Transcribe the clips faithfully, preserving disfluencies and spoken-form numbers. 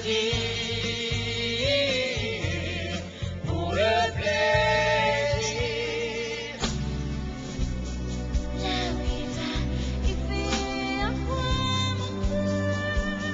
dire pour le plaisir. Là où il va, il fait un point mon cœur.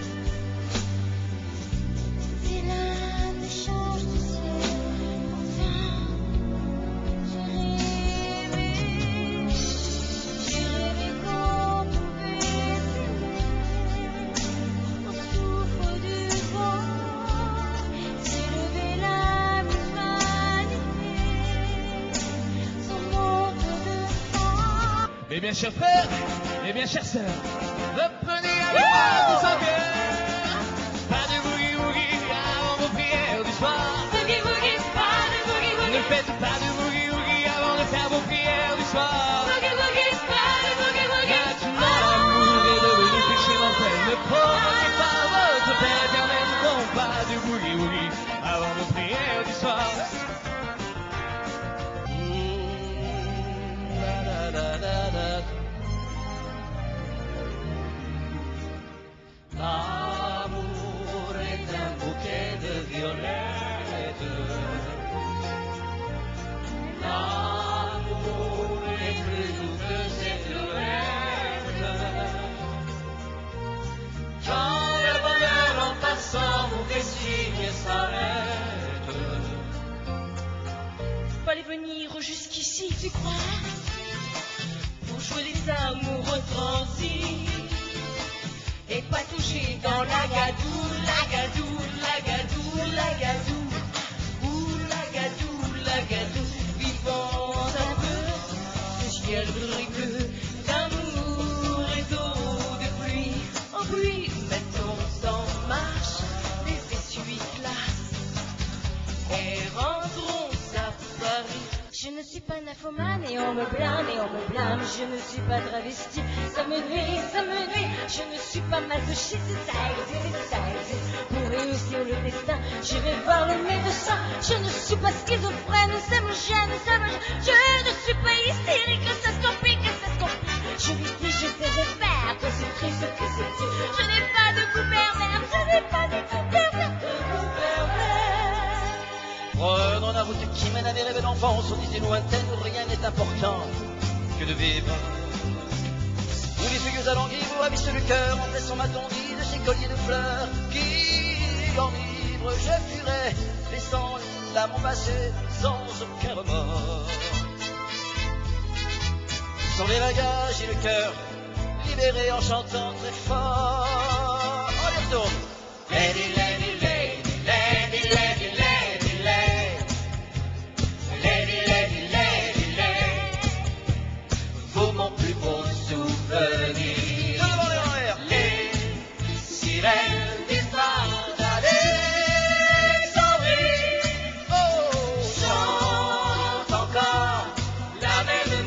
Si l'âme change de ciel, enfin, j'ai rêvé, j'ai rêvé qu'on pouvait s'aimer. Au souffle du vent, s'élever l'âme humanité, son monde de sang. Mes bien chers frères, mes bien chères sœurs, reprenez avec moi tous en cœur. Pas de boogie woogie avant vos prières du soir. Boogie woogie, pas de boogie Ne woogie. faites pas de boogie woogie avant de faire vos prières du soir. Boogie woogie, pas de boogie woogie. Maintenant l'amour est devenu péché mortel. Ne provoquez pas votre Père éternel. Non, pas de boogie woogie avant vos prières du soir. Mmh, la, la, la, la, la. L'amour est un bouquet de violettes. L'amour est plus doux que ces fleurettes. Quand le bonheur en passant vous fait signe s'arrête. Fallait venir jusqu'ici, tu crois? Pour jouer les amoureux transis et pas toucher dans la gadoue, la gadoue, la gadoue, la gadoue, ouh, la gadoue, la gadoue, vivons un peu, le ciel brille bleu, d'amour et d'eau de pluie, en pluie, mettons en marche les essuie-glaces et rentrons à Paris. Je ne suis pas nymphomane et on me blâme et on me blâme. Je ne suis pas travesti, ça me nuit, ça me nuit. Je ne suis pas masochiste, ça existe, ça existe. Pour réussir le destin, j'irai voir le médecin. Je ne suis pas schizophrène, ça me gêne, ça me gêne. Je ne suis pas hystérique, ça se complique, ça se complique. Je vis si je sais je faire, que c'est triste, que c'est dur. Je n'ai pas de goût pervers, je n'ai pas de goût pervers, de goût pervers. Prenons la route qui mène à mes rêves d'enfance, aux idées lointaines où rien n'est important que de vivre. Où les feuilles alanguies vous ravissent le cœur en laissant ma tondie de ces colliers de fleurs qui, en libre, je fuirai, laissant l'âme en passé sans aucun remords. Sans les bagages et le cœur libéré en chantant très fort. On y retourne. Lady, lady, lady, lady, lady, lady, lady. Lady, lady, lady, lady, vous mon plus beau souvenir. Devant les en l'air. Les sirènes disparent d'Alexandrie. Oh, chante encore la même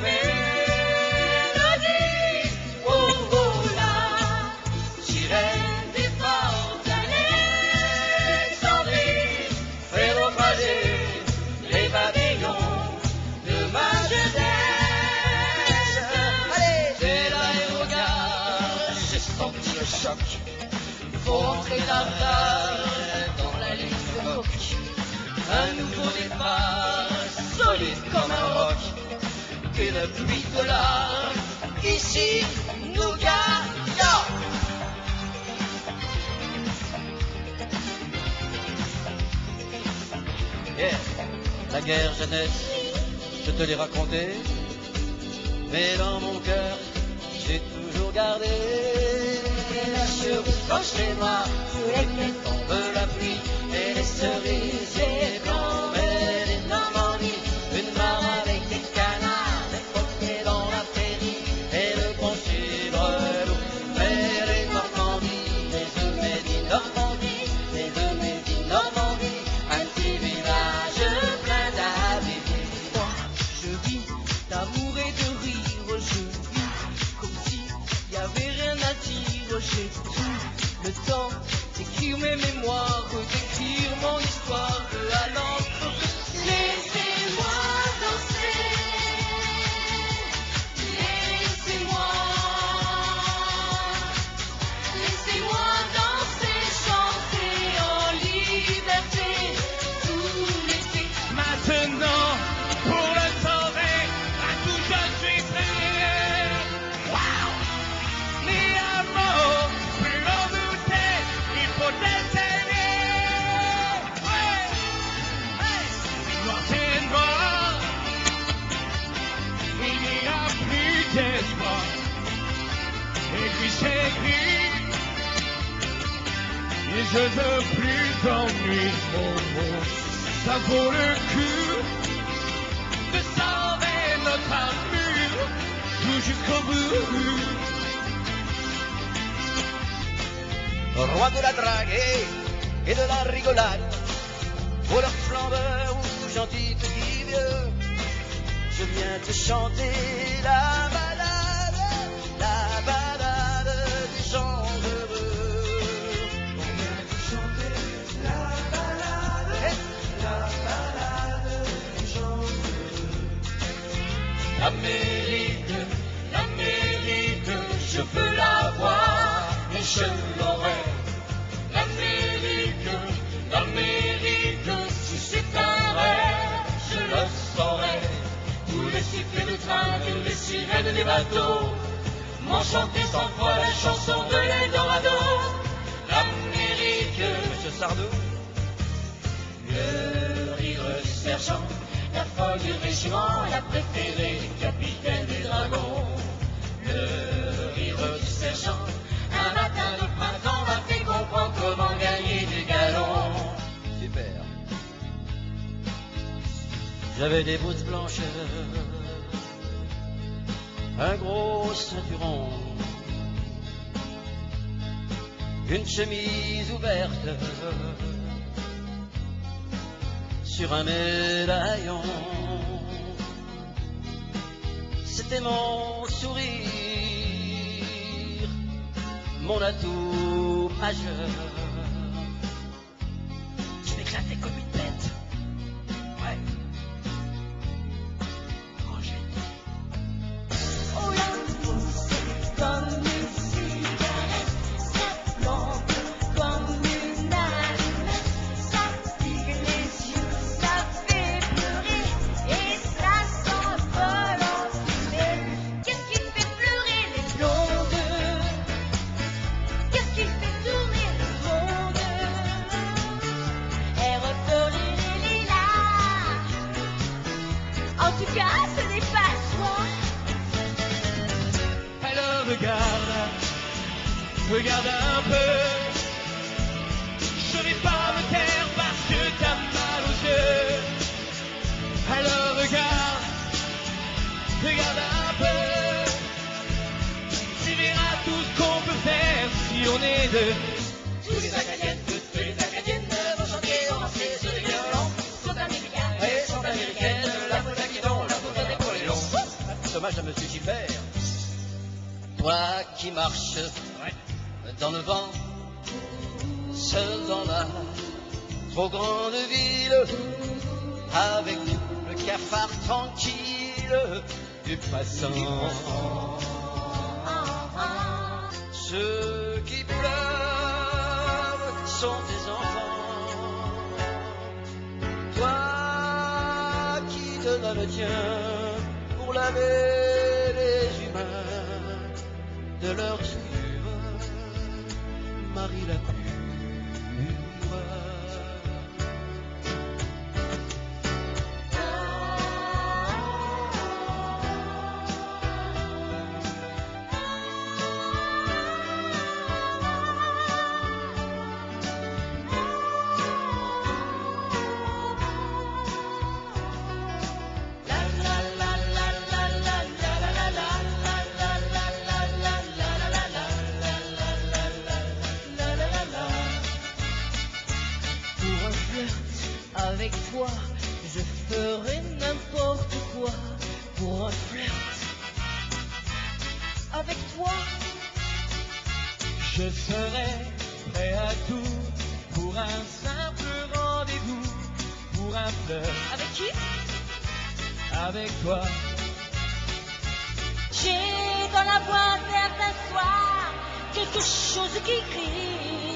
mélodie. Oh, oh, la sirène disparent d'Alexandrie. Fait naufrager les pavillons de ma jeunesse. Allez, dès l'aérogare, j'ai senti le choc. Faut entrer d'arrêt dans la ligne de coq. Un nouveau départ, solide comme un roc. Une pluie de larmes, ici nous gagnons. Yeah. La guerre jeunesse, je te l'ai raconté, mais dans mon cœur, j'ai toujours gardé. Et la cheveux chez moi, sous lesquels tombe la pluie, et les cerises et les blancs, et les Normandies, une mare avec des canards, des coquets dans la prairie, et le bon cidre loup, et les Normandies, les Eumédies Normandie, les Eumédies Normandie, un petit village plein d'habits. Moi, je vis d'amour et de rire, je vis comme si y avait rien à dire. J'ai tout le temps d'écrire mes mémoires, d'écrire mon histoire de à l'encre. Laissez-moi danser, laissez-moi, laissez-moi danser, chanter les jeux de plus d'ennui, mon mot, ça vaut le coup de sauver notre amour, tout jusqu'au bout. Roi de la drague et, et de la rigolade, voleur flambeur ou gentil petit vieux, je viens te chanter la balade, la balade des gens heureux. On vient te chanter la balade, la balade des gens heureux. L'Amérique, l'Amérique, je veux la voir et je l'aurai. L'Amérique, l'Amérique, si c'est un rêve, je le saurai. Tous les sifflets de train, tous les sirènes des bateaux m'ont chanté sans foi la chanson de l'Eldorado. L'Amérique, Monsieur Sardou, le rire du sergent, la folle du régiment, la préférée du capitaine des dragons. Le rire du sergent, un matin de printemps m'a fait comprendre comment gagner du galon. super. J'avais des bottes blanches, un gros ceinturon, une chemise ouverte sur un médaillon. C'était mon sourire, mon atout majeur. Je m'éclatais comme une bête. Ouais. Quand j'étais. Oh, l'amour, c'est comme une cigarette, ça plante comme une allumette, ça pique les yeux, ça fait pleurer, et ça s'envole en fumée. Qu'est-ce qui fait pleurer les blondes? Qu'est-ce qui fait tourner le monde? Et recoller les lilas. En tout cas, ce n'est pas toi. Alors regarde, regarde un peu. Je vais pas me taire parce que t'as mal aux yeux. Alors regarde, regarde un peu. Tu verras tout ce qu'on peut faire si on est deux. Tous les Acadiennes, toutes les Acadiennes vont chanter, danser sur les violons. Sont américaines et sont américaines, la faute à guidon, la faute à des poilons. Dommage à Monsieur Gilbert. Toi qui marches dans le vent, seul dans la trop grande ville, avec le cafard tranquille du passant. Ceux qui pleurent sont tes enfants. Toi qui te donnes le tien pour laver les humains de leur souillure, Marie la pure. Avec toi, je ferai n'importe quoi pour un flirt. Avec toi, Je serai prêt à tout pour un simple rendez-vous, pour un flirt avec qui? avec toi. J'ai dans la voix un certain soir quelque chose qui crie.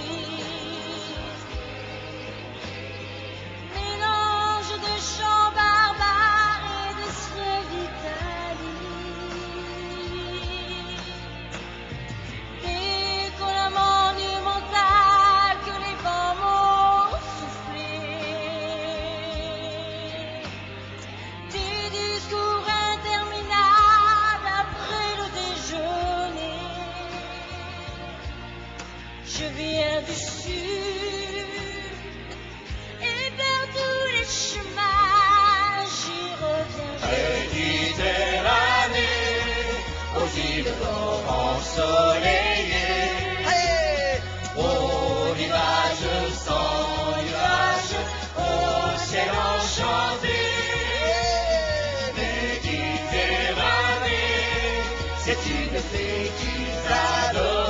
Mélange de chants barbares et de souhaits d'Italie. Décollement monumental que les vents m'ont soufflé. Des discours interminables après le déjeuner. je viens du sud. Et vers tous les chemins, j'y reviens. Méditerranée, aux îles ensoleillées, hey, au rivage sans nuage, au ciel enchanté. Méditerranée, c'est une fée qui s'adore.